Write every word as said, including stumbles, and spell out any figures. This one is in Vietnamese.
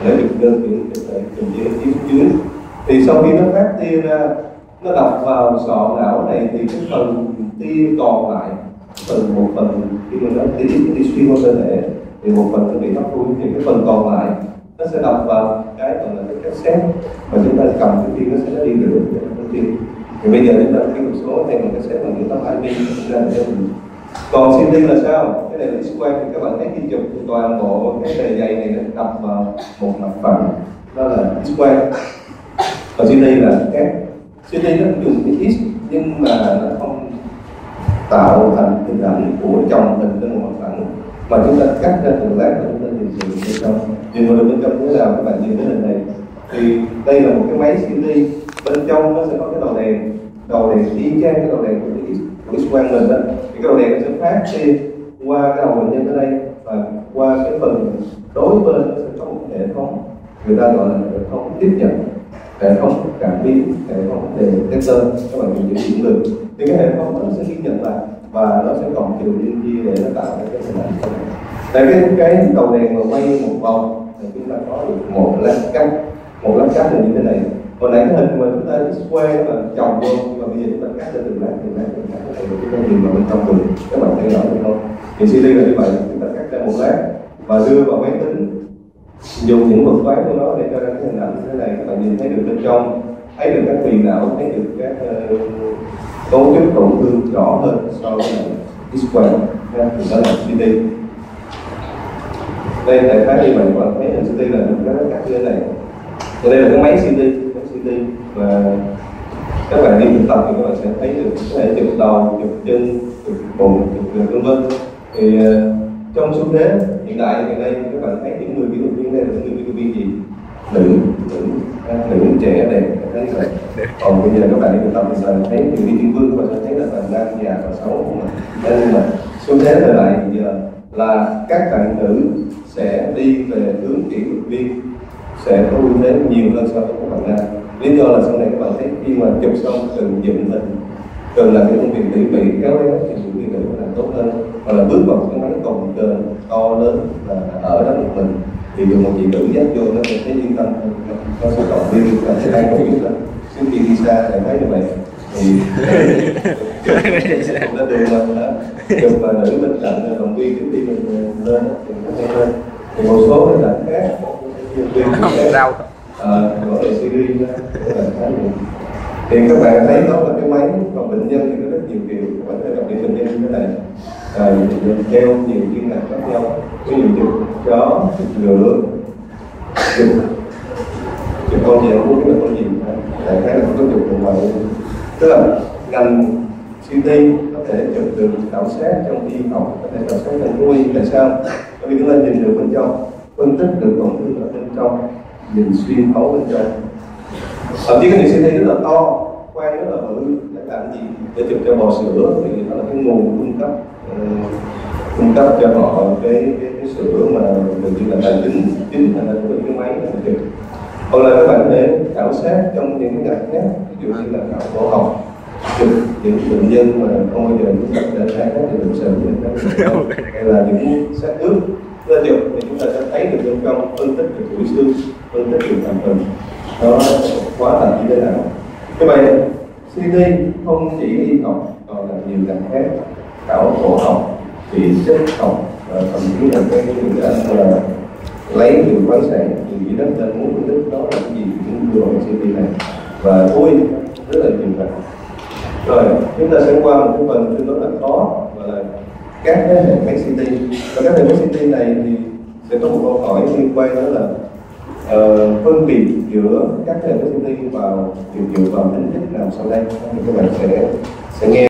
Nếu được đơn thì cần chia chiếu dưới. Thì sau khi nó phát tia ra, nó đập vào sọ não này thì cái phần tia còn lại, phần một phần khi mà nó đi đi xuyên qua cơ thể thì một phần nó bị hấp thu, thì cái phần còn lại nó sẽ đập vào cái gọi là cái cassette mà chúng ta cầm cái tia nó sẽ đi được cái tia. Thì bây giờ chúng ta khi một số này một cassette bằng những tấm i pê ra để cho mình. Còn xê tê là sao? Cái này là X-quang thì các bạn thấy khi chụp thì toàn bộ cái bề dày này nó đập vào một mặt phẳng, đó là X-quang. Còn xê tê là khác. xê tê nó dùng cái X nhưng mà nó không tạo thành hình ảnh của chồng hình trên một mặt phẳng, mà chúng ta cắt ra từng lát và chúng ta nhìn từ bên trong. Nhìn vào bên trong thế nào các bạn nhìn thấy hình này. Thì đây là một cái máy xê tê, bên trong nó sẽ có cái đầu đèn, đầu đèn y chang cái đầu đèn của cái X của X-quang mình đó. Thì cái đầu đèn nó sẽ phát tia qua cái đầu bệnh nhân ở đây và qua cái phần đối bên nó sẽ có một hệ thống người ta gọi là hệ thống tiếp nhận, hệ thống cảm biến, hệ thống detector, các bạn dùng chữ cũng được. Thì cái hệ thống nó sẽ ghi nhận lại và nó sẽ còn chiều liên chia để nó tạo cái hình ảnh. Tại cái cái đầu đèn mà quay một vòng thì chúng ta có được một lát cắt, một lát cắt là như thế này. Còn nãy cái hình mà chúng ta X-quang đó là chồng vô, và bây giờ chúng ta cắt ra từng lát từng lát từng lát này chúng ta nhìn vào bên trong cùng, các bạn thấy rõ được không? Thì xê tê là như vậy, chúng ta cắt ra một lát và đưa vào máy tính, dùng những thuật toán của nó để cho ra cái hình ảnh thế này, các bạn nhìn thấy được bên trong, thấy được các vì não, thấy được các uh, cấu trúc tổn thương rõ hơn so với X-quang, thì đó là xê tê. Đây đại khái như vậy, các bạn thấy hình xê tê là một cái cắt như thế này. Và đây là cái máy xê tê, máy xê tê và các bạn đi thực tập thì các bạn sẽ thấy được có thể chụp đầu, chụp chân, chụp bụng, chụp vân vân. Thì uh, trong xu thế hiện đại hiện nay các bạn thấy những người kỹ thuật viên đây là những người kỹ thuật viên gì? Nữ, nữ, nữ trẻ đẹp, thấy vậy. Còn bây giờ các bạn đi thực tập thì thấy những đi thiên vương, các bạn sẽ thấy là bạn nam già và xấu. Nên mà xu thế thời đại bây giờ là các bạn nữ sẽ đi về hướng kỹ thuật viên, sẽ có ưu thế nhiều hơn so với các bạn nam. Lý do là sau này các bạn thấy khi mà chụp xong cần dựng hình, cần làm cái công việc tỉ mỉ khéo léo thì những người nữ làm tốt hơn, hoặc là bước vào cái máy cồng kềnh to lớn là ở đó một mình thì được một chị nữ dắt vô nó sẽ thấy yên tâm hơn, nó sẽ động viên và sẽ an ủi hơn. Trước khi đi xa thì thấy như vậy thì nó đường mình đó chụp và nữ bên cạnh động viên trước khi mình lên thì nó hay hơn. Thì một số cái là khác rau gọi là series thì các bạn thấy đó là cái máy, còn bệnh nhân thì có rất nhiều kiểu. Các bạn thấy gặp những bệnh nhân như thế này, à, treo nhiều chuyên ngành khác nhau, ví dụ chụp chó, chụp ngựa, chụp chụp con gì không biết là con gì, đại khái là có chụp một ngoài. Tức là ngành xê tê có thể chụp được khảo sát trong y học, có thể khảo sát trong thú y. Tại sao? Bởi vì chúng ta nhìn được bên trong, phân tích được tổn thương ở bên trong, nhìn xuyên thấu bên trong. Thậm chí cái này xê tê rất là to, quang rất là bự, để làm gì? Để chụp cho bò sữa thì nó là cái nguồn cung cấp uh, cung cấp cho họ cái cái, cái sữa mà được như là tài chính chính là của cái máy này chụp. Hoặc là các bạn có thể khảo sát trong những cái ngành khác, ví dụ như là khảo cổ học, chụp những bệnh nhân mà không bao giờ chúng ta để khai thác được bệnh sử, hay là những xác ướp ra chụp thì chúng ta sẽ thấy được bên trong, phân tích được tuổi xương, phân tích được thành phần nó quá thành như thế nào. Như vậy xê tê không chỉ y học còn là nhiều ngành khác, khảo cổ học, thì chất học, thậm chí là cái những cái anh là lấy nhiều khoáng sản, nhiều gì đất nên muốn phân tích đó là cái gì cũng đưa vào xê tê này và thú y rất là nhiều ngành. Rồi chúng ta sẽ qua một cái phần tương đối là khó, gọi là các thế hệ máy xê tê. Và các hệ máy xê tê này thì sẽ có một câu hỏi liên quan đó là uh, phân biệt giữa các hệ máy xê tê vào dựa vào tính chất nào sau đây thì các bạn sẽ sẽ nghe.